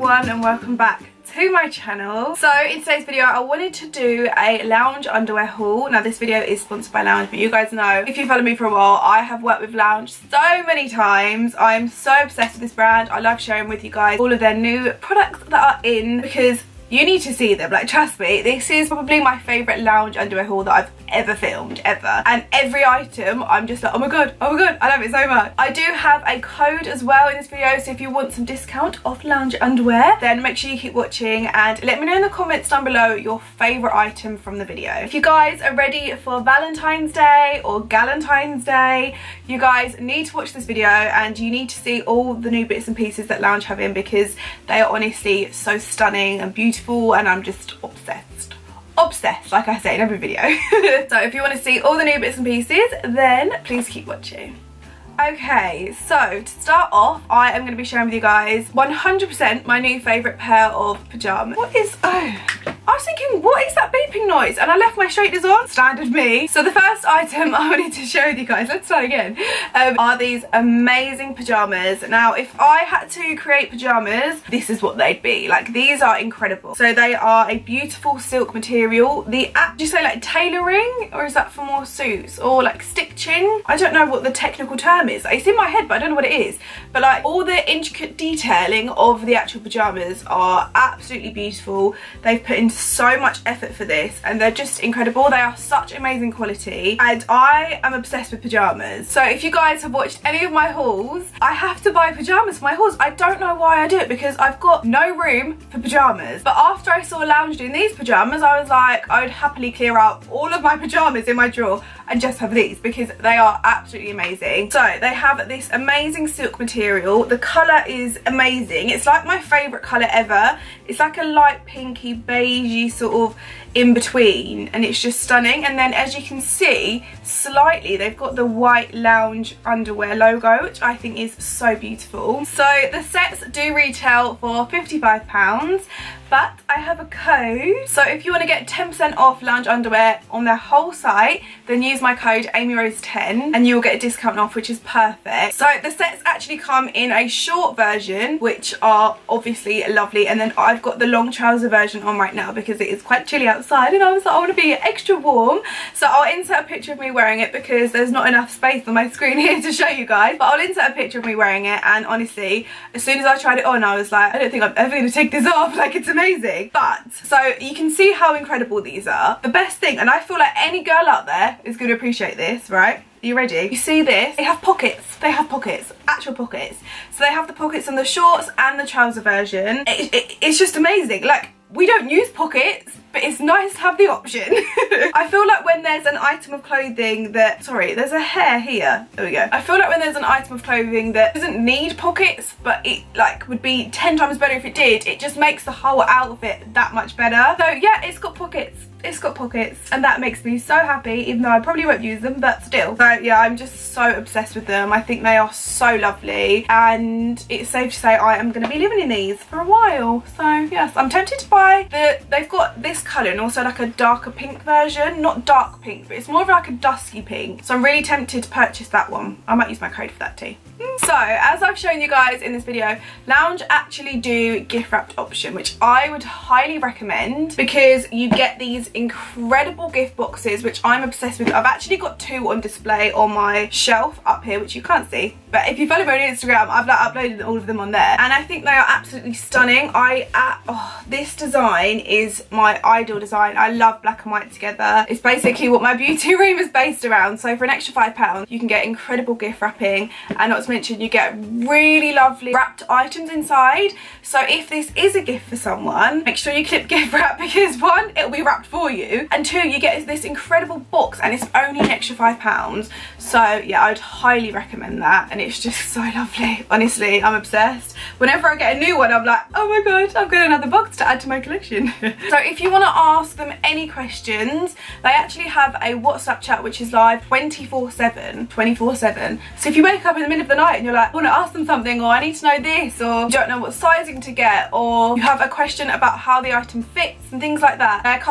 everyone and welcome back to my channel. So in today's video I wanted to do a Lounge underwear haul. Now this video is sponsored by Lounge, but you guys know, if you follow me for a while, I have worked with Lounge so many times. I'm so obsessed with this brand. I love sharing with you guys all of their new products that are in because you need to see them. Like, trust me, this is probably my favourite Lounge underwear haul that I've ever filmed, ever. And every item, I'm just like, oh my god, I love it so much. I do have a code as well in this video, so if you want some discount off Lounge underwear, then make sure you keep watching and let me know in the comments down below your favourite item from the video. If you guys are ready for Valentine's Day or Galentine's Day, you guys need to watch this video and you need to see all the new bits and pieces that Lounge have in because they are honestly so stunning and beautiful and I'm just obsessed, like I say in every video. So if you want to see all the new bits and pieces, then please keep watching. Okay, so to start off, I am going to be sharing with you guys 100% my new favourite pair of pyjamas. I was thinking, what is that beeping noise? And I left my straighteners on, standard me. So the first item I wanted to share with you guys, let's start again, are these amazing pyjamas. Now, if I had to create pyjamas, this is what they'd be. Like, these are incredible. So they are a beautiful silk material. Do you say like tailoring, or is that for more suits? Or like stitching? I don't know what the technical term is. It's in my head, but I don't know what it is. But like, all the intricate detailing of the actual pyjamas are absolutely beautiful. They've put in so much effort for this and they're just incredible. They are such amazing quality and I am obsessed with pyjamas. So if you guys have watched any of my hauls, I have to buy pyjamas for my hauls. I don't know why I do it because I've got no room for pyjamas. But after I saw Lounge doing these pyjamas, I was like, I would happily clear out all of my pyjamas in my drawer and just have these because they are absolutely amazing. So they have this amazing silk material. The colour is amazing. It's like my favourite colour ever. It's like a light pinky beigey sort of in between and it's just stunning. And then as you can see, slightly they've got the white Lounge underwear logo, which I think is so beautiful. So the sets do retail for £55, but I have a code. So if you want to get 10% off Lounge underwear on their whole site, then use my code AmyRose10 and you will get a discount off, which is perfect. So the sets actually come in a short version, which are obviously lovely, and then I've got the long trouser version on right now because it is quite chilly outside and I was like, I want to be extra warm. So I'll insert a picture of me wearing it because there's not enough space on my screen here to show you guys, but I'll insert a picture of me wearing it. And honestly, as soon as I tried it on, I was like, I don't think I'm ever going to take this off. Like, it's amazing. But so you can see how incredible these are. The best thing, and I feel like any girl out there is going to appreciate this, right? Are you ready? You see this? They have pockets. They have pockets. Actual pockets. So they have the pockets on the shorts and the trouser version. It's just amazing. Like, we don't use pockets, but it's nice to have the option. I feel like when there's an item of clothing that, sorry, there's a hair here. There we go. I feel like when there's an item of clothing that doesn't need pockets, but it like would be 10 times better if it did, it just makes the whole outfit that much better. So yeah, it's got pockets. It's got pockets and that makes me so happy, even though I probably won't use them, but still. So yeah, I'm just so obsessed with them. I think they are so lovely and it's safe to say I am going to be living in these for a while. So yes, I'm tempted to buy they've got this colour and also like a darker pink version. Not dark pink, but it's more of like a dusky pink. So I'm really tempted to purchase that one. I might use my code for that too. So as I've shown you guys in this video, Lounge actually do gift wrapped option, which I would highly recommend because you get these incredible gift boxes, which I'm obsessed with. I've actually got 2 on display on my shelf up here, which you can't see, but if you follow me on Instagram, I've like uploaded all of them on there and I think they are absolutely stunning. This design is my ideal design. I love black and white together. It's basically what my beauty room is based around. So for an extra £5 you can get incredible gift wrapping, and not to mention you get really lovely wrapped items inside. So if this is a gift for someone, make sure you clip gift wrap because 1, it'll be wrapped for you, and 2, you get this incredible box and it's only an extra £5. So yeah, I'd highly recommend that and it's just so lovely. Honestly, I'm obsessed. Whenever I get a new one, I'm like, oh my god, I've got another box to add to my collection. So if you want to ask them any questions, they actually have a WhatsApp chat which is live 24/7. So if you wake up in the middle of the night and you're like, I want to ask them something, or I need to know this, or you don't know what sizing to get, or you have a question about how the item fits and things like that, their customer care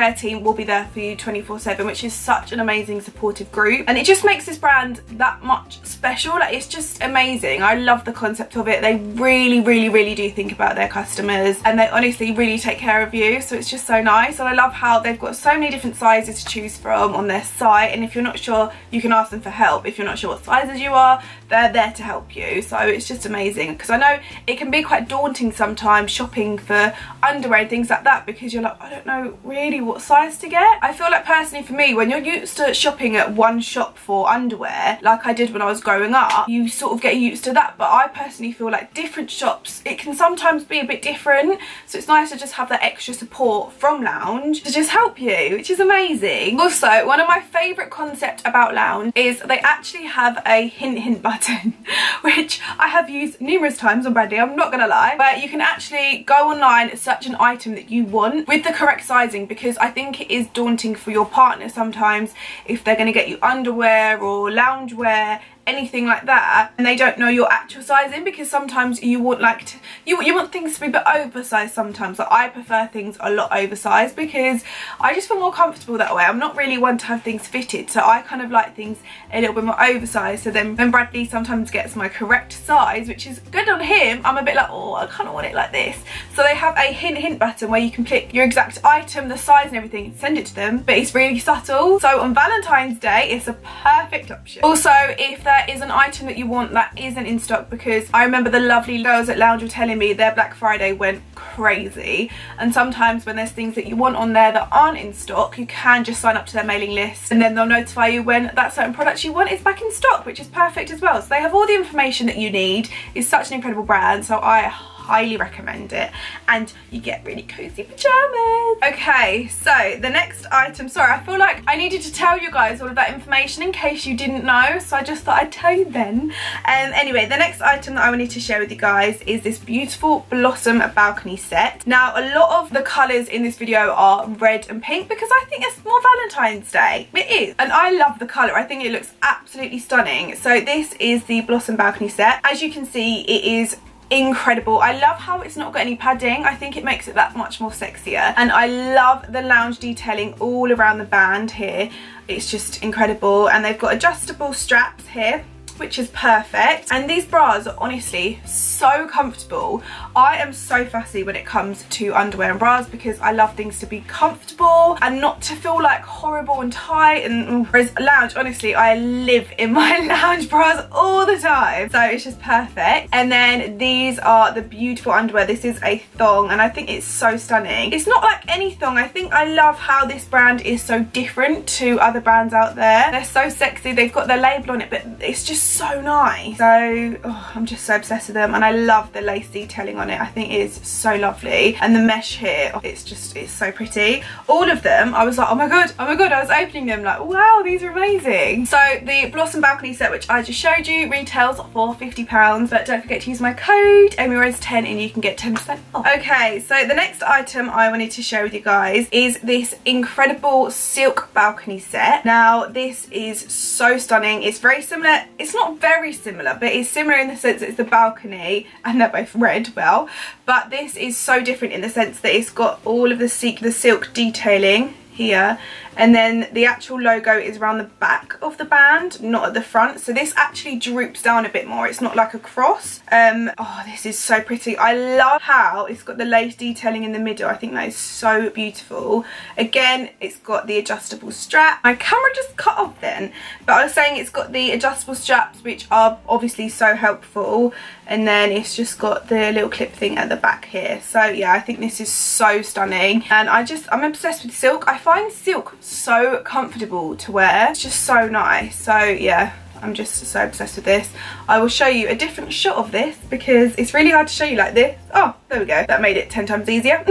underwear team will be there for you 24/7, which is such an amazing supportive group, and it just makes this brand that much special. Like, it's just amazing. I love the concept of it. They really do think about their customers, and they honestly really take care of you, so it's just so nice. And I love how they've got so many different sizes to choose from on their site, and if you're not sure, you can ask them for help. If you're not sure what sizes you are, they're there to help you. So it's just amazing, because I know it can be quite daunting sometimes shopping for underwear and things like that, because you're like, I don't know really what size to get. I feel like personally for me, when you're used to shopping at one shop for underwear like I did when I was growing up, you sort of get used to that. But I personally feel like different shops, it can sometimes be a bit different, so it's nice to just have that extra support from Lounge to just help you, which is amazing. Also, one of my favourite concepts about Lounge is they actually have a hint button which I have used numerous times on Brandy, I'm not gonna lie, where you can actually go online, search an item that you want with the correct sizing, because I think it is daunting for your partner sometimes if they're going to get you underwear or loungewear, anything like that, and they don't know your actual sizing, because sometimes you want you want things to be a bit oversized sometimes. Like, I prefer things a lot oversized because I just feel more comfortable that way. I'm not really one to have things fitted, so I kind of like things a little bit more oversized. So then when Bradley sometimes gets my correct size, which is good on him, I'm a bit like, oh, I kind of want it like this. So they have a hint button where you can click your exact item, the size and everything, send it to them, but it's really subtle. So on Valentine's Day, it's a perfect option. Also, if there is an item that you want that isn't in stock, because I remember the lovely girls at Lounge were telling me their Black Friday went crazy, and sometimes when there's things that you want on there that aren't in stock, you can just sign up to their mailing list, and then they'll notify you when that certain product you want is back in stock, which is perfect as well. So they have all the information that you need. It's such an incredible brand, so I highly recommend it, and you get really cozy pajamas. Okay, so the next item, sorry, I feel like I needed to tell you guys all of that information in case you didn't know, so I just thought I'd tell you then. Anyway, the next item that I wanted to share with you guys is this beautiful Blossom balcony set. Now, a lot of the colours in this video are red and pink, because I think it's more Valentine's Day. It is, and I love the colour. I think it looks absolutely stunning. So this is the Blossom balcony set. As you can see, it is incredible. I love how it's not got any padding. I think it makes it that much more sexier, and I love the Lounge detailing all around the band here. It's just incredible, and they've got adjustable straps here, which is perfect, and these bras are honestly so comfortable. I am so fussy when it comes to underwear and bras, because I love things to be comfortable and not to feel like horrible and tight, and whereas Lounge, honestly, I live in my Lounge bras all the time, so it's just perfect. And then these are the beautiful underwear. This is a thong, and I think it's so stunning. It's not like any thong. I think I love how this brand is so different to other brands out there. They're so sexy. They've got their label on it, but it's just so nice. So I'm just so obsessed with them, and I love the lace detailing on it. I think it is so lovely, and the mesh here, it's so pretty. All of them, I was like, oh my god, I was opening them like, wow, these are amazing. So the Blossom balcony set, which I just showed you, retails for £50, but don't forget to use my code AmyRose10 and you can get 10% off. Okay, so the next item I wanted to share with you guys is this incredible silk balcony set. Now, this is so stunning. It's very similar. It's not very similar, but it's similar in the sense that it's the balcony, and they're both red, well, but this is so different in the sense that it's got all of the silk detailing here, and then the actual logo is around the back of the band, not at the front. So this actually droops down a bit more. It's not like a cross. Oh, this is so pretty. I love how it's got the lace detailing in the middle. I think that is so beautiful. Again, it's got the adjustable strap. My camera just cut off then, but I was saying it's got the adjustable straps, which are obviously so helpful, and then it's just got the little clip thing at the back here. So yeah, I think this is so stunning, and I'm obsessed with silk. I find silk so comfortable to wear. It's just so nice. So yeah, I'm just so obsessed with this. I will show you a different shot of this because it's really hard to show you like this. Oh, there we go. That made it 10 times easier.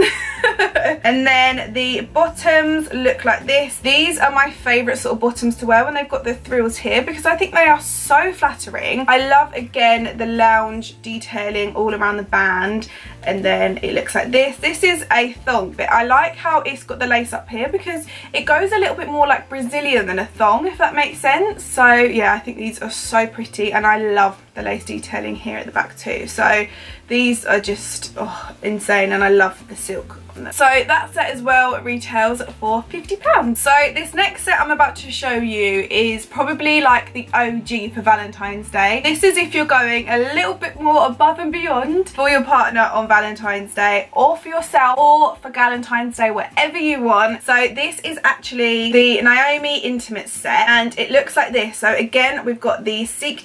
And then the bottoms look like this. These are my favourite sort of bottoms to wear when they've got the thrills here, because I think they are so flattering. I love, again, the Lounge detailing all around the band, and then it looks like this. This is a thong, but I like how it's got the lace up here because it goes a little bit more like Brazilian than a thong, if that makes sense. So yeah, I think these are so pretty, and I love the lace detailing here at the back too. So these are just insane, and I love the silk So that set as well retails for £50. So this next set I'm about to show you is probably like the OG for Valentine's Day. This is if you're going a little bit more above and beyond for your partner on Valentine's Day, or for yourself, or for Galentine's Day, whatever you want. So this is actually the Naomi Intimate set, and it looks like this. So again, we've got the silk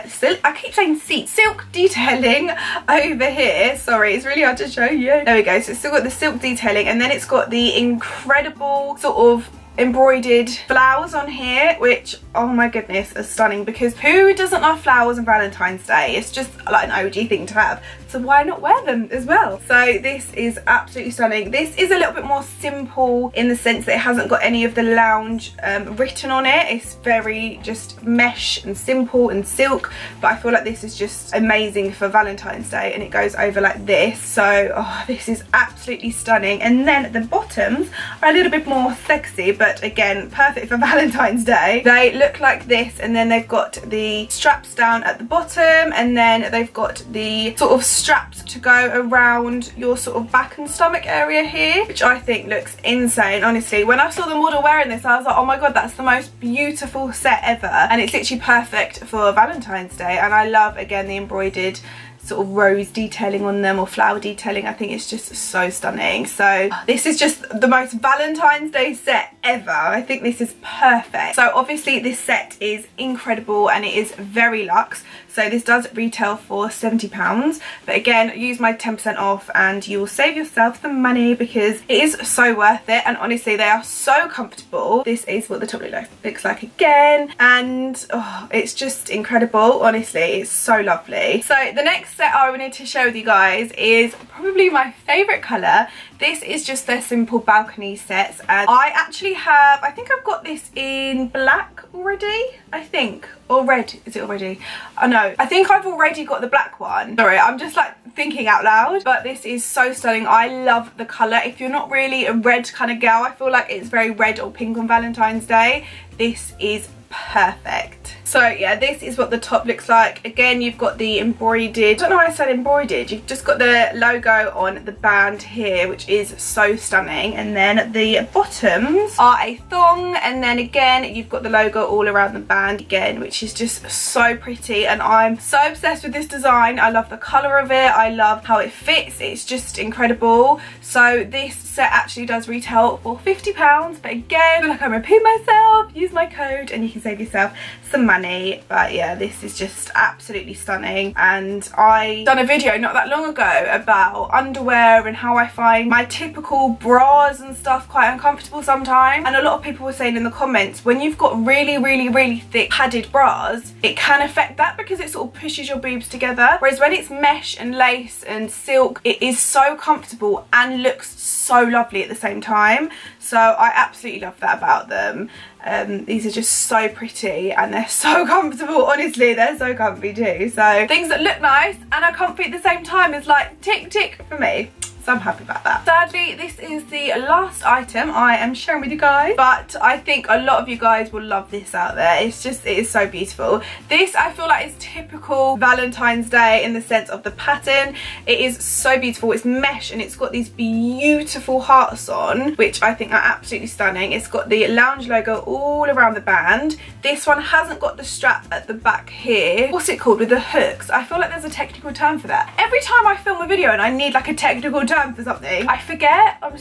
detailing over here. Sorry, it's really hard to show you. There we go. So it's still got the silk detailing, and then it's got the incredible sort of embroidered flowers on here, which, oh my goodness, are stunning, because who doesn't love flowers on Valentine's Day? It's just like an OG thing to have, so why not wear them as well? So this is absolutely stunning. This is a little bit more simple in the sense that it hasn't got any of the lounge written on it. It's very just mesh and simple and silk, but I feel like this is just amazing for Valentine's Day, and it goes over like this. So this is absolutely stunning. And then the bottoms are a little bit more sexy, but again, perfect for Valentine's Day. They look like this, and then they've got the straps down at the bottom, and then they've got the sort of straps to go around your sort of back and stomach area here, which I think looks insane. Honestly, when I saw the model wearing this, I was like, oh my god, that's the most beautiful set ever, and it's literally perfect for Valentine's Day. And I love, again, the embroidered sort of rose detailing on them, or flower detailing. I think it's just so stunning. So this is just the most Valentine's Day set ever. I think this is perfect. So obviously this set is incredible, and it is very luxe. So this does retail for £70, but again, use my 10% off and you will save yourself some money, because it is so worth it. And honestly, they are so comfortable. This is what the top looks like again, and it's just incredible. Honestly, it's so lovely. So the next set I wanted to share with you guys is probably my favourite colour. This is just their simple balcony sets, and I actually have, I think I've got this in black already, I think, or red. Is it already? Oh no, I think I've already got the black one. Sorry, I'm just like thinking out loud, but this is so stunning. I love the colour. If you're not really a red kind of girl, I feel like it's very red or pink on Valentine's Day, this is perfect. So yeah, this is what the top looks like. Again, you've got the embroidered, I don't know why I said embroidered, you've just got the logo on the band here, which is so stunning. And then the bottoms are a thong, and then again you've got the logo all around the band again, which is just so pretty, and I'm so obsessed with this design. I love the colour of it, I love how it fits, it's just incredible. So this set actually does retail for £50, but again, I feel like I'm repeating myself, use my code and you can save yourself some money. But yeah, this is just absolutely stunning, and I done a video not that long ago about underwear and how I find my typical bras and stuff quite uncomfortable sometimes, and a lot of people were saying in the comments, when you've got really thick padded bras, it can affect that because it sort of pushes your boobs together, whereas when it's mesh and lace and silk, it is so comfortable and looks so lovely at the same time. So I absolutely love that about them. These are just so pretty, and they're so comfortable. Honestly, they're so comfy too. So things that look nice and are comfy at the same time is like tick tick for me. So I'm happy about that. Sadly, this is the last item I am sharing with you guys, but I think a lot of you guys will love this out there. It's just, it is so beautiful. This I feel like is typical Valentine's Day in the sense of the pattern. It is so beautiful. It's mesh and it's got these beautiful hearts on, which I think are absolutely stunning. It's got the lounge logo all around the band. This one hasn't got the strap at the back here. What's it called, with the hooks? I feel like there's a technical term for that. Every time I film a video and I need like a technical term for something, I forget. I'm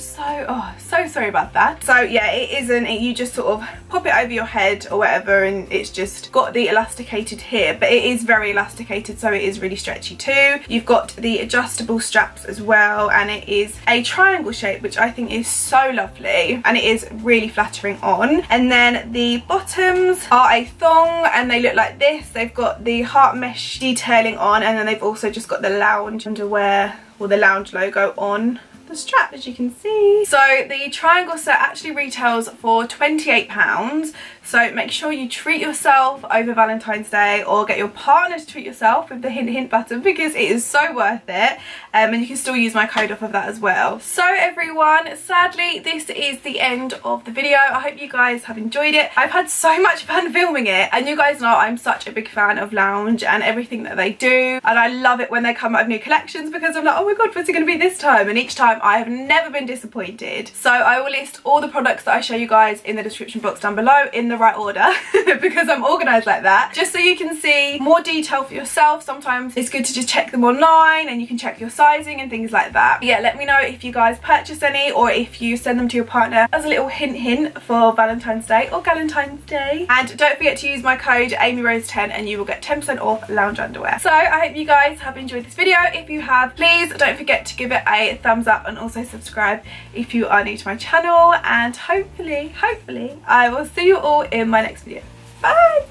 so sorry about that. So yeah, it isn't, you just sort of pop it over your head or whatever, and it's just got the elasticated here, but it is very elasticated, so it is really stretchy too. You've got the adjustable straps as well, and it is a triangle shape, which I think is so lovely, and it is really flattering on. And then the bottoms are a thong, and they look like this. They've got the heart mesh detailing on, and then they've also just got the lounge underwear, or the lounge logo on the strap, as you can see. So the triangle set actually retails for £28. So make sure you treat yourself over Valentine's Day, or get your partner to treat yourself with the hint hint button, because it is so worth it. And you can still use my code off of that as well. So everyone, sadly this is the end of the video. I hope you guys have enjoyed it. I've had so much fun filming it, and you guys know I'm such a big fan of Lounge and everything that they do, and I love it when they come out with new collections, because I'm like, oh my god, what's it going to be this time? And each time I have never been disappointed. So I will list all the products that I show you guys in the description box down below in the right order because I'm organised like that, just so you can see more detail for yourself. Sometimes it's good to just check them online and you can check your sizing and things like that. But yeah, let me know if you guys purchase any, or if you send them to your partner as a little hint for Valentine's Day or Galentine's Day. And don't forget to use my code AmyRose10 and you will get 10% off Lounge underwear. So I hope you guys have enjoyed this video. If you have, please don't forget to give it a thumbs up and also subscribe if you are new to my channel, and hopefully I will see you all in my next video. Bye!